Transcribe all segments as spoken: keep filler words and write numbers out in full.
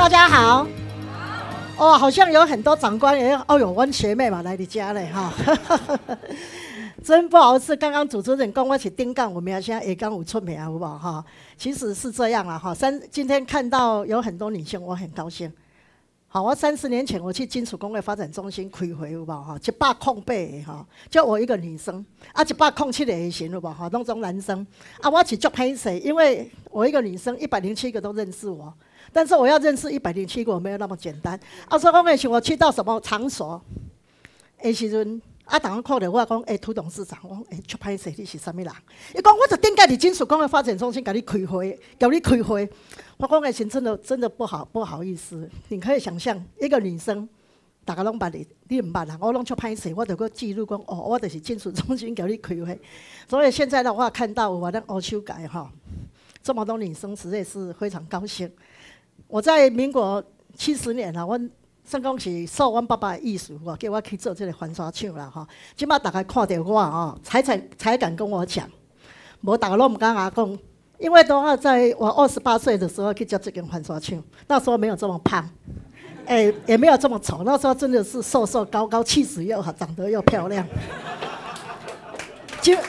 大家好。哦，好像有很多长官也哦哟，我学妹嘛来你家嘞哈。真不好意思，刚刚主持人讲我是顶港，我们现在也刚有出名，好不好哈？其实是这样啦哈。三今天看到有很多女性，我很高兴。好，我三十年前我去金属工业发展中心开会，有无哈？一百空八个哈，就我一个女生，啊一百空七个的行有无哈？拢总男生，啊我是足歹势，因为我一个女生，一百零七个都认识我，但是我要认识一百零七个没有那么简单。啊，所以讲的是我去到什么场所，的时阵。啊！当我看到我讲，诶、欸，涂董事长，我讲，诶、欸，足歹势，你是啥物人？伊讲，我就顶届伫金属工业发展中心甲你开会，叫你开会。我讲诶，真的真的不好不好意思。你可以想象，一个女生，大家拢捌你，你唔捌人，我拢足歹势，我就个记录讲，哦，我就是金属中心叫你开会。所以现在的话，看到我的欧修改哈，这么多女生，实在是非常高兴。我在民国七十年啊，我。算讲是受阮爸爸的意思，叫我去做这个翻沙厂啦吼。即摆大家看到我哦，才才才敢跟我讲，无大家拢唔敢阿讲，因为的话，在我二十八岁的时候去做这间翻沙厂，那时候没有这么胖，哎、欸，也没有这么丑，那时候真的是瘦瘦高高，气质又好，长得又漂亮。就，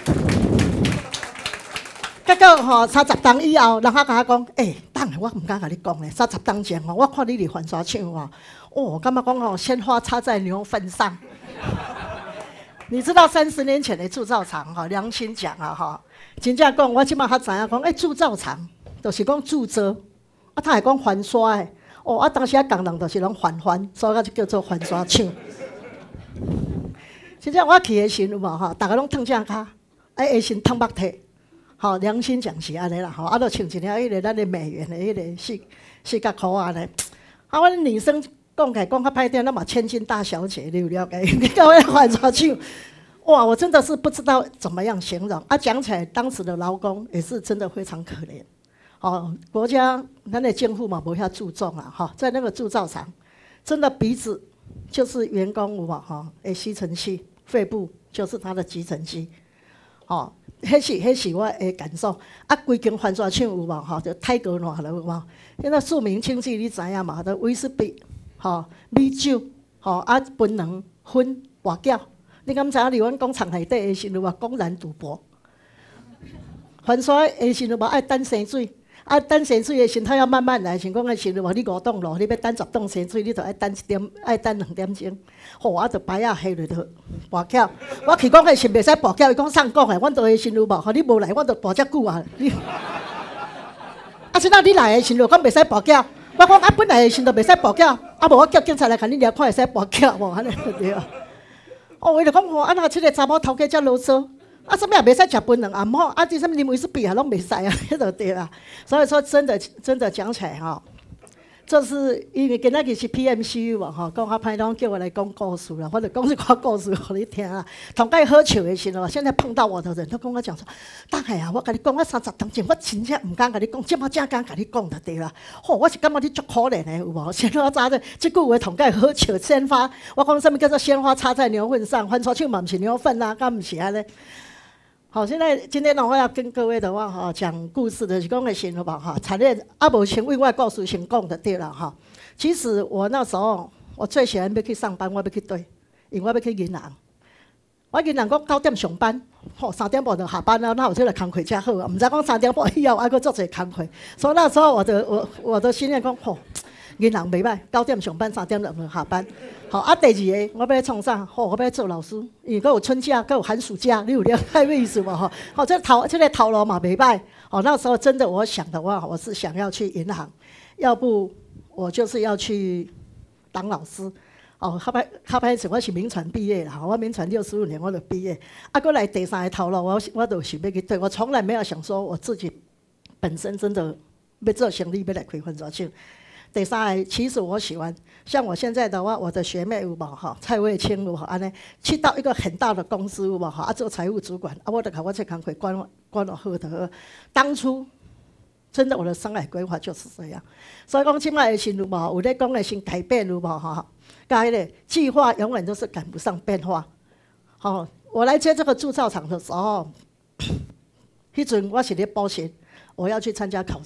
结果吼三十档以后，人家甲我讲，哎、欸，等下我唔敢甲你讲咧，三十档前吼，我看你伫翻沙厂吼。哦，干嘛讲哦？鲜花插在牛粪上。你知道三十年前的铸造厂哈，良心讲啊哈，真正讲我即马较知影讲，哎，铸造厂就是讲铸造，啊，他还讲翻刷的。哦，啊，当时啊工人就是拢翻翻，所以就叫做翻刷厂。真正我去的时有无哈，大家拢烫正骹，哎，下身烫目体，好，良心讲是安尼啦，吼，啊，都穿一条迄个咱的美元的迄个四四角裤安尼，啊，阮女生。讲起来讲较歹听，那么千金大小姐，你有了解？你到位翻沙厂，哇！我真的是不知道怎么样形容啊。讲起来，当时的劳工也是真的非常可怜。哦，国家咱的政府嘛无遐注重啊，哈，在那个铸造厂，真的鼻子就是员工有无哈？诶，吸尘器，肺部就是他的集尘机，哦，迄是迄是我的感受。啊，规间翻沙厂有无哈？就太高烂了有无？现在庶民经济你知影嘛？都威士忌。吼，米酒，吼啊，槟榔、薰、跋筊，你敢知影？伫阮工厂内底的时阵，话公然赌博。翻刷的时阵，话爱等生水，啊，等生水的时阵，要慢慢来。像讲的时阵，话你五栋路，你要等十栋生水，你就爱等一点，爱等两点钟。吼，啊，就摆啊下落就跋筊。我去讲的是袂使跋筊，伊讲上讲的，阮到的时阵有无？吼，你无来，我就跋遮久啊。你，啊，现在你来的时阵，讲袂使跋筊。我讲啊，本来时阵袂使跋筊，啊无我叫警察来，甲你掠看会使跋筊无？安尼对啊。哦，伊就讲吼，啊那即个查某头家遮啰嗦，啊什么也袂使食槟榔啊，毋好啊，啲什么啉威士忌啊，拢袂使啊，迄就对啦。所以说，真的真的讲起来哈，就是因为今仔日是 P M C U 嘛，吼，讲较歹拢叫我来讲故事啦，或者讲一寡故事互你听啊。同介喝酒的时候，现在碰到我的人都跟我讲说，大海啊，我甲你讲，我三十年前我真正唔敢甲你讲，即马正敢甲你讲就对啦。吼、哦，我是感觉你足可怜的，有无？鲜花插在，即句话同介喝酒鲜花，我讲什么叫做鲜花插在牛粪上？翻沙厂嘛唔是牛粪啦，敢唔是安尼？好，现在今天呢，我要跟各位的话哈讲故事的是讲的先好不好哈？产业啊无先为我告诉先讲的对了哈。其实我那时候我最喜欢要去上班，我要去对，因为我要去银行。我银行讲九点上班，吼、哦、三点半就下班了，那我这个工课才好啊。唔知讲三点半以后还佫做一个工课，所以那时候我的我我的心念讲吼。银行袂歹，九点上班，三点就下班。好啊，第二个我要创啥？吼、哦，我要做老师，因为佫有春假，佫有寒暑假，你有了解意思无？吼，好，这头这个头路嘛袂歹。哦，那时候真的我想的话，我是想要去银行，要不我就是要去当老师。哦，较歹较歹时我是民传毕业啦，我民传六十五年我就毕业。啊，过来第三个头路，我我就想要去对，我从来没有想说我自己本身真的要做生意，要来开分茶厂。第三个，其实我喜欢，像我现在的话，我的学妹有无哈，蔡慧清有无安尼，去到一个很大的公司有无哈，啊做财务主管，啊我就甲我这工课管管了好的。当初真的我的生涯规划就是这样，所以讲即摆的时有无，有咧讲的先改变有无哈，甲迄个计划永远都是赶不上变化。好，我来接这个铸造厂的时候，迄阵我是咧补习，我要去参加考试。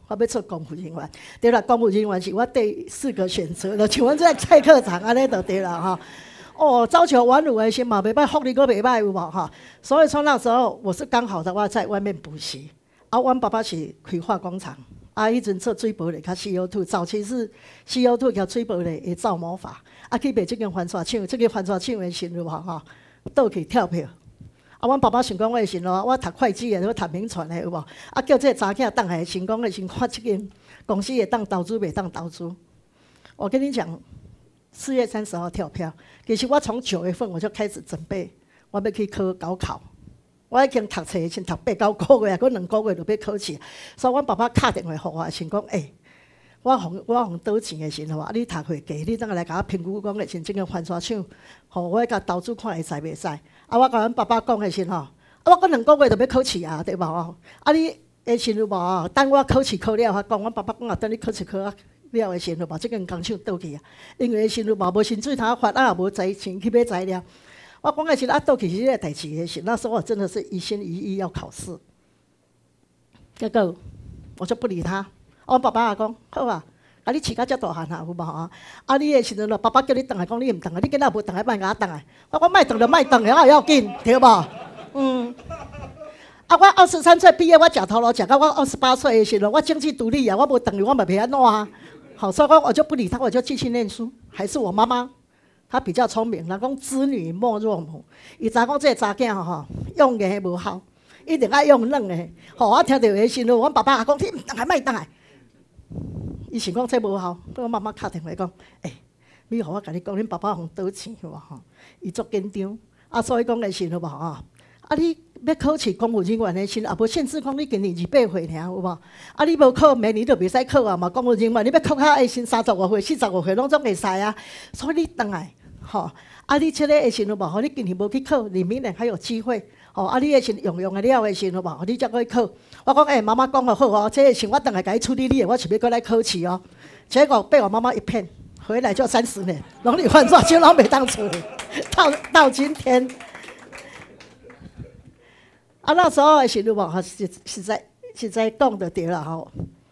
我要做公务人员。对啦，公务人员是我第四个选择了，像阮这菜课长安尼就对了哈。哦，朝九晚五的先嘛，袂歹，福利阁袂歹有无哈？所以从那时候，我是刚好的话在外面补习。啊，阮爸爸是开化工厂，啊，迄阵做水玻璃，甲 C O 二，早期是 C O 二甲水玻璃的造模法。啊，去卖即间番薯厂，即间番薯厂的时候哈，倒去跳票。啊，阮爸爸想讲，我的时候，我读会计的，我读名传的有无？啊，叫这查囝当下想讲的，先看即间公司会当投资，袂当投资。我跟你讲。四月三十号跳票，其实我从九月份我就开始准备，我要去考高考。我已经读册先读八九个月，佫两个月就要考试。所以阮爸爸敲电话给我，想讲，诶、欸，我互我互倒钱的时候啊，你读会计，你等下来甲我评估讲的是即个番薯厂，互我甲投资看会使袂使。啊，我甲阮爸爸讲的时候，啊，我佫两个月就要考试啊，对无？啊，你的时候无，等我考试考了，我讲，阮爸爸讲啊，等你考试考啊。了的时候，把这间工厂倒去啊，因为时候嘛无薪水通发，啊也无财钱去买材料。我讲的是啊，倒去是这个代志的时，那时候我真的是一心一意要考试。结果我就不理他。我爸爸也讲好啊，啊你饲到遮大汉啊，有无啊？啊你的时阵咯，爸爸叫你转来讲你唔转来，你今仔无转来，莫甲我转来。我讲莫转就莫转的，我也要紧，对无？嗯。啊，我二十三岁毕业，我食头路食到我二十八岁的时候，我经济独立啊，我无转去，我嘛袂安怎啊？好，所以我就不理他，我就继续念书。还是我妈妈，她比较聪明，人讲知女莫若母。伊知讲这个查囝吼，用的无效，一定爱用软的。吼，我听到的时候，阮爸爸也讲：你唔当来，莫当来。伊想讲这无效，我妈妈敲电话讲：诶、欸，你互我甲你讲，恁爸爸互倒钱有无吼？伊足紧张，啊，所以讲的时候无吼。啊！你要考试公务人员的时，也无限制讲你今年二八岁尔，有无？啊！你无考，明年就袂使考啊嘛。公务人员你要考较下先三十五岁、四十五岁拢总会使啊。所以你当来，吼！啊！你这个的时候无，吼！你今年无去考，你明年还有机会。吼！啊！你的时用用的了的时候无，你才可以考。我讲诶、欸，妈妈讲的好哦，这个是我当来甲伊处理你的，我是要过来考试哦。结果被我妈妈一骗，回来就三十年，拢你犯错，就拢袂当处理，到到今天。啊，那时候的时候嘛，是实在实在讲就对了吼。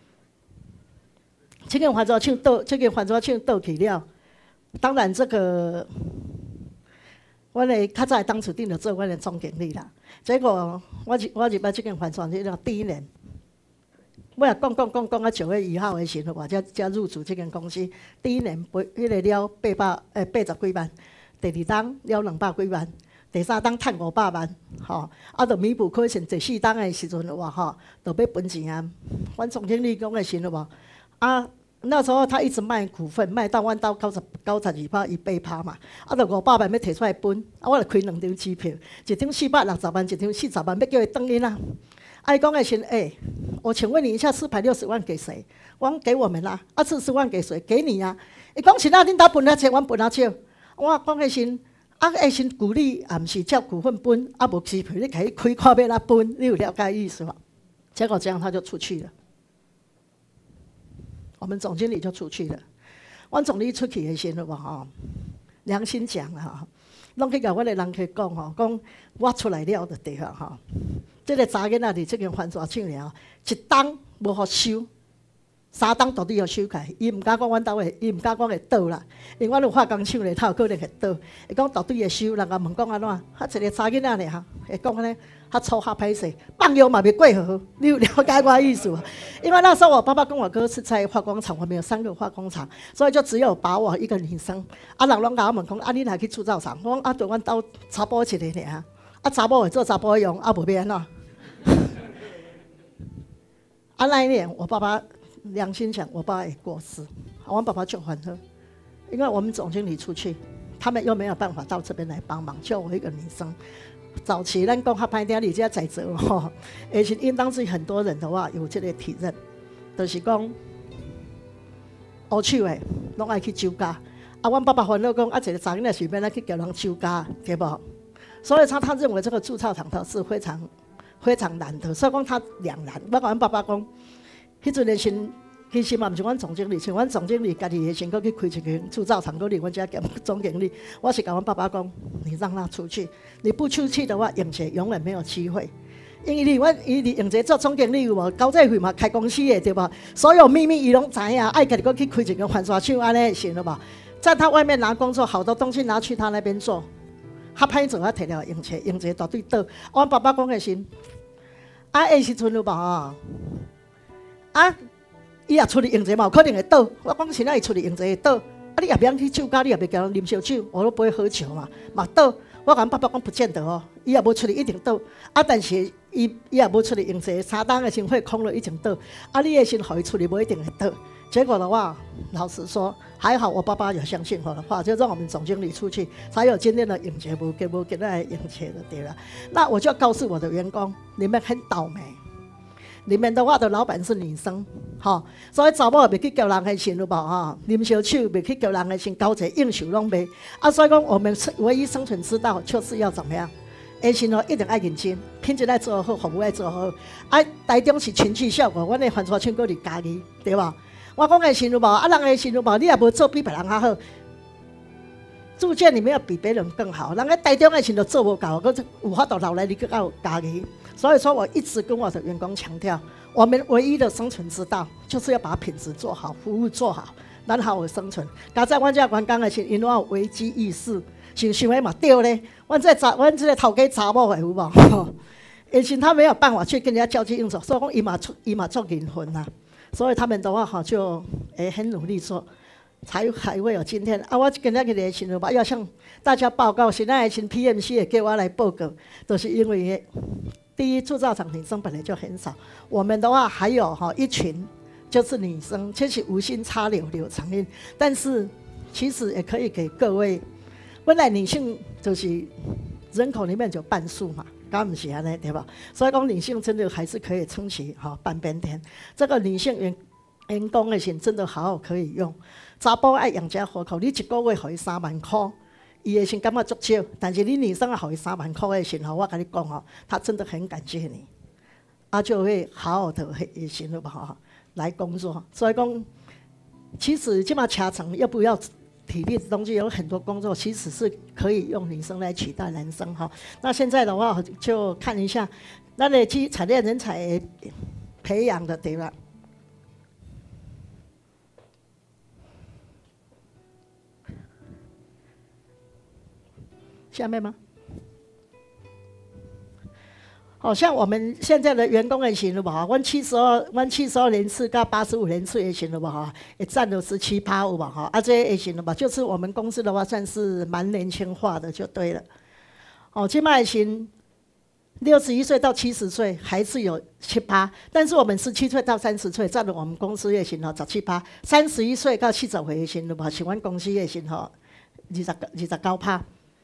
这个番薯厂倒，这个番薯厂倒去了。当然，这个阮的较早当初定着做阮的总经理啦。结果我入我入来这间番薯厂了第一年，我也讲讲讲讲到九月一号的时候，我才才入主这间公司。第一年赔迄个了八百诶八十几万，第二档了两百几万。第三档赚五百万，吼，啊，着弥补亏损。第四档的时阵话，吼，着要分钱啊。阮总经理讲的时候，啊，那时候他一直卖股份，卖到阮到九十九十二趴，伊八趴嘛，啊，着五百万要摕出来分，啊，我着开两张支票，一张四百六十万，一张四十万，要叫伊转因啊。啊，伊讲的时，诶、欸，我请问你一下，四百六十万给谁？我讲给我们啦，啊，四十万给谁？给你啊。伊讲是那恁兜分了钱，阮分了少。我讲的时。啊，下先鼓励，也毋是照股份分，啊无支票，你家己开看要哪分，你有了解意思吗？结果这样他就出去了，我们总经理就出去了。阮总理出去的时候吼，良心讲啦吼，拢去甲阮的人去讲吼，讲我出来了就对啊吼。这个查囡仔伫这间番薯厂了，一档无互收。三档到底要收起，伊毋敢讲阮兜会，伊毋敢讲会倒啦。因为阮有化工厂咧，他有可能会倒。伊讲到底会收，人家问讲安怎？较一个查囡仔咧哈，会讲安尼，较粗较歹势，放药嘛袂过河。你有了解我意思无？因为那时候我爸爸跟我哥是在化工厂，我们有三个化工厂，所以就只有把我一个女生。啊，人拢甲我问讲，啊，你若去铸造厂？我讲啊，对阮兜查甫一个尔，啊，查某会做查甫用，啊，无要安怎？啊，那一年我爸爸。良心讲，我爸也过世，我爸爸就还喝，因为我们总经理出去，他们又没有办法到这边来帮忙，就我一个女生。早期咱讲较歹听，你这在做吼，而且应当是很多人的话有这个体认，就是讲，乌手的拢爱去酒家，啊，阮爸爸烦恼讲，啊，一个查囡仔随便来去叫人酒家，对不？所以他他认为这个铸造厂头是非常非常难的，所以讲他两难。我甲阮爸爸讲。迄阵的先，其实嘛毋是阮总经理，像阮总经理家己先搁去开一间铸造厂，搁离阮遮兼总经理。我是甲阮爸爸讲，你让他出去，你不出去的话，永杰永远没有机会。 因为阮伊伫用这做总经理有无？交这费嘛开公司的对无？所有秘密伊拢知影，爱家己去开一个番薯厂安尼行了吧？在他外面拿工作，好多东西拿去他那边做，他歹做，我摕了用钱，用钱大对倒。阮爸爸讲的是，啊，迄时阵有无吼？啊，伊也出去用钱嘛，有可能会倒。我讲现在伊出去用钱会倒，啊，你也免去酒家，你也别叫人啉烧酒，我都不会喝酒嘛，嘛倒。我甲爸爸讲不见得哦，伊也无出去一定倒。啊，但是伊伊也无出去用钱，三档的心会空了一定倒。啊，你的心互伊出去无一定会倒。结果的话，老实说，还好我爸爸有相信我的话，就让我们总经理出去，才有今天的永杰无给无给那永杰的对了。那我就告诉我的员工，你们很倒霉。里面的话的老板是女生，哈，所以查某袂去叫人的钱有无哈？啉烧酒袂去叫人的钱，交者应酬拢袂。啊，所以讲我们唯一生存之道就是要怎么样？下时哦一定爱认真，品质爱做好，服务爱做好。啊，台中是群聚效果，阮的番薯厂搁伫家己，对吧？我讲的是有无？啊，人的是有无？你也无做比别人较好。铸件你没有比别人更好，人家台中的钱都做不到，可是有法度留来你去到家己。所以说，我一直跟我的员工强调，我们唯一的生存之道就是要把品质做好，服务做好，然后有生存。刚才阮这员工的是因为有危机意识，想想的嘛对咧。阮这查，阮这个头家查某的有无？而且他没有办法去跟人家交际应酬，所以讲伊嘛出伊嘛做灵魂呐。所以他们的话哈，就诶很努力做。才还会有今天啊！我今仔日的时候要向大家报告，现在的群 P M C 也给我来报告，都、就是因为第一铸造厂女生本来就很少，我们的话还有哈一群就是女生，其实无心插柳柳成荫，但是其实也可以给各位，本来女性就是人口里面就半数嘛，刚不是安尼对吧？所以讲女性真的还是可以撑起哈半边天，这个女性员员工的钱真的好好可以用。查甫爱养家活口，你一个月给伊三万块，伊的心感觉足少。但是你女生啊，给伊三万块的时候，我跟你讲哦，他真的很感谢你，啊，就会好好的也行了吧，来工作。所以讲，其实这么恰层要不要体力的东西，有很多工作其实是可以用女生来取代男生哈。那现在的话，就看一下那个基产业人才培养的对吧？下面吗？好、哦、像我们现在的员工的行了吧？阮七十二，阮七十二人次到八十五人次也行了吧？哈，也占了十七趴五吧？哈，啊，这也行了吧？就是我们公司的话，算是蛮年轻化的，就对了。哦，现在行六十一岁到七十岁还是有七趴，但是我们十七岁到三十岁占了我们公司也行了十七趴，三十一岁到七十岁也行了吧？是阮公司也行哈，二十二十九趴。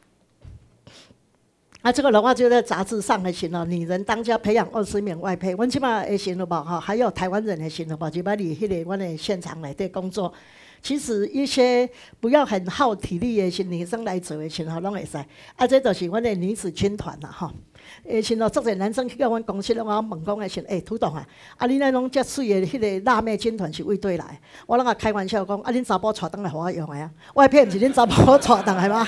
啊，这个的话就在杂志上的行了，女人当家培养二十名外配，阮起码也行了吧？哈，还有台湾人也行了吧？就把你迄个阮的现场内底工作，其实一些不要很耗体力的是女生来做的时候拢会使。啊，这就是阮的女子军团啦，哈。诶，现在足侪男生去到阮公司，拢我问讲的是，诶，涂董啊，啊，恁那种遮水的迄个辣妹军团是为对来？我拢个开玩笑讲，啊，恁查甫带倒来互我用的啊，外配毋是恁查甫带倒来吗？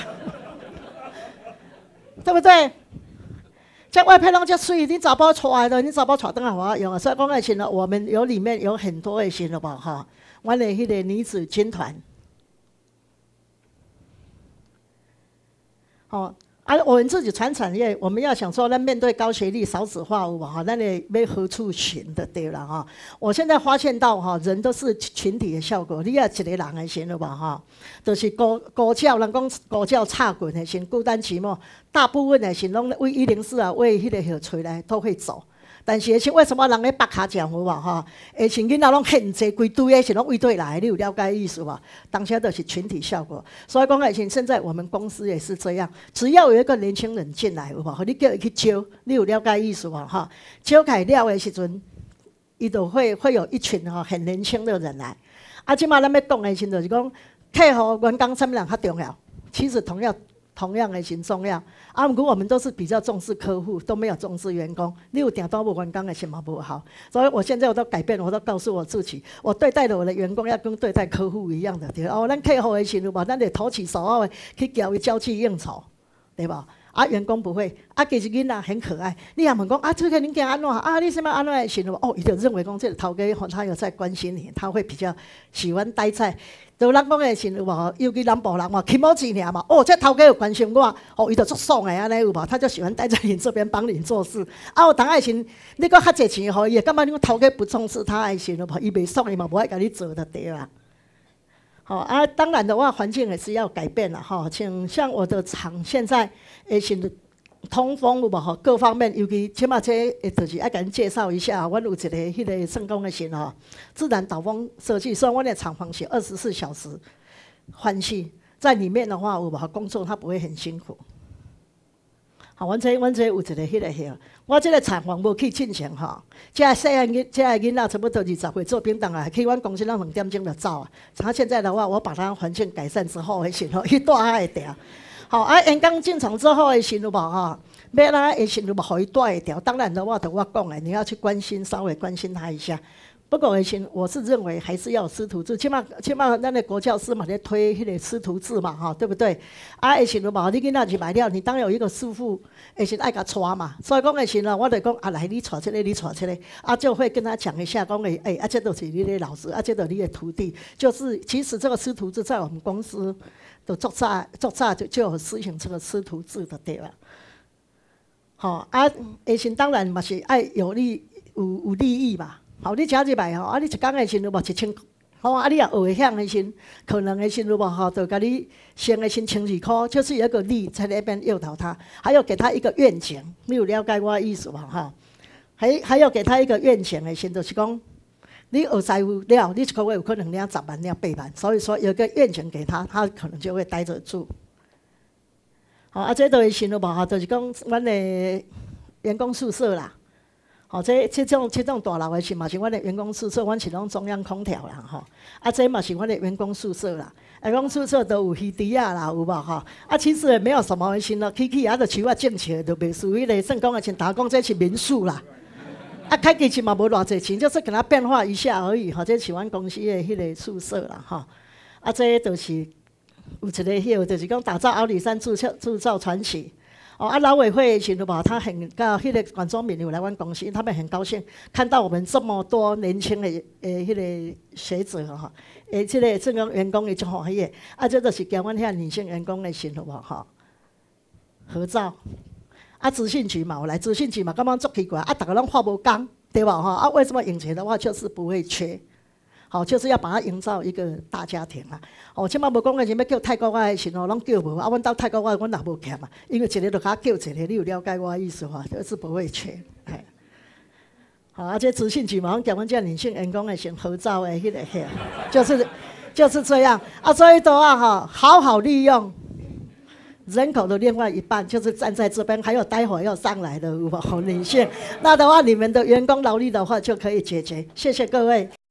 对不对？这外配拢遮水，你查甫带来的，你查甫带倒来互我用啊。所以讲的是呢，我们有里面有很多的是了吧，哈，阮的迄个女子军团，哦。啊，我们自己传产业，我们要想说，那面对高学历、少子化，有无哈？那你要何处寻的对了哈？我现在发现到哈，人都是群体的效果。你要一个人的先了吧哈？就是孤孤叫，人讲孤叫插棍的先，孤单寂寞，大部分的先拢为一零四啊，为迄个小吹来都会走。但是是为什么人咧北卡讲有无哈？而且囡仔拢很济规堆的是拢为对来，你有了解意思无？当下都是群体效果，所以讲而且现在我们公司也是这样，只要有一个年轻人进来有无？你叫伊去招，你有了解意思无哈？招开了的时阵，伊就会会有一群哈很年轻的人来。啊，即马咱要讲的时阵就是讲，客户员工什么人较重要？其实同样。同样的很重要啊！如果我们都是比较重视客户，都没有重视员工，你有点都无员工的什么不好。所以我现在我都改变，我都告诉我自己，我对待的我的员工要跟对待客户一样的，对哦。咱客户的时候嘛，咱得投其所好的去交伊交际应酬，对吧？ 啊，员工不会，啊，其实囡仔很可爱。你也问讲啊，这个恁囝安怎啊？你什么安怎的时候，哦，伊就认为讲这个头家吼，他有在关心你，他会比较喜欢待在。就咱讲的时候有无？尤其南部人嘛，起毛钱尔嘛，哦，这头家有关心我，哦，伊就足爽的安尼有无？他就喜欢待在你这边帮你做事。啊，有当爱时，你搁较济钱互伊，感觉你头家不重视他的时候，伊袂爽，伊嘛无爱甲你做就对啦。好啊，当然的话，环境也是要改变了哈。像像我的厂现在，诶，现通风有无吼？各方面，尤其起码这，诶，就是爱甲恁介绍一下。阮有一个迄个成功的时吼，自然导风设计，虽然阮的厂房是二十四小时换气，在里面的话，有无工作，他不会很辛苦。好，阮这阮这有一个迄个遐，我这个厂房无去进前吼，这细汉囡，这囡仔差不多二十岁做兵当啊，去阮公司咱两点钟就走啊。他现在的话，我把它环境改善之后的时候，伊住遐会调。好啊，员工进场之后的时候无吼，要哪的时候无，互伊住会调。当然的话，就我讲的，你要去关心，稍微关心他一下。不过，我是认为还是要有师徒制，起码起码咱的国教师嘛在推迄个师徒制嘛，哈，对不对？啊，的时候嘛，你囡仔去买了，你当然有一个师傅，的时爱甲带嘛。所以讲的时候，我就讲啊，来你带这个，你带这个，啊，就会跟他讲一下，讲诶，哎，啊，这都是你的老师，啊，这都是你的徒弟。就是其实这个师徒制在我们公司都做早做早就就有实行这个师徒制的对了。好啊，的时当然嘛是爱有利有有利益嘛。好，你请入来吼，啊，你一工的时候无一千，好啊，你也学会晓的时，可能的时候无吼，就甲你先的先千二块，就是有一个利在那边诱导他，还要给他一个愿景，你有了解我的意思嘛？哈，还还要给他一个愿景的时，就是讲，你学师傅了，你一个月有可能领十万、领八万，所以说有个愿景给他，他可能就会待得住。好，啊，这都是时候无吼，就是讲阮的员工宿舍啦。哦，这这种这种大楼的是嘛是阮的员工宿舍，阮是拢中央空调啦吼。啊，这嘛是阮的员工宿舍啦。员工宿舍都有 heater 啦，有无吼？啊，其实也没有什么新咯，去去啊，就手啊种起来，就袂属于咧，算讲的像打工这是民宿啦。啊，开机器嘛无偌济钱，就是给它变化一下而已吼。这是阮公司的迄个宿舍啦吼。啊，这都是有一个迄个，就是讲打造阿里山铸造铸造传奇。哦，啊，劳委会的时候吧，他很高，迄个管中敏有来阮公司，他们很高兴看到我们这么多年轻的诶，迄个学者哈，诶，这个这个员工也就欢喜，啊，这就是跟阮遐女性员工的时候吧，哈，合照。啊，资讯局嘛，我来资讯局嘛，刚刚做奇怪，啊，大家拢画无工，对吧？哈，啊，为什么引钱的话就是不会缺？好，就是要把它营造一个大家庭啦。哦，即摆无讲的是要叫泰国话的时候，拢叫无。啊，阮到泰国话，阮也无欠嘛，因为一个就甲叫一个，你有了解我的意思伐？就是不会缺。哎，好，啊，这资讯局嘛，阮叫阮这女性员工的先合照的迄个遐，就是就是这样啊。所以的话哈，好好利用人口的另外一半，就是站在这边，还有待会要上来的女性。那的话，你们的员工劳力的话就可以解决。谢谢各位。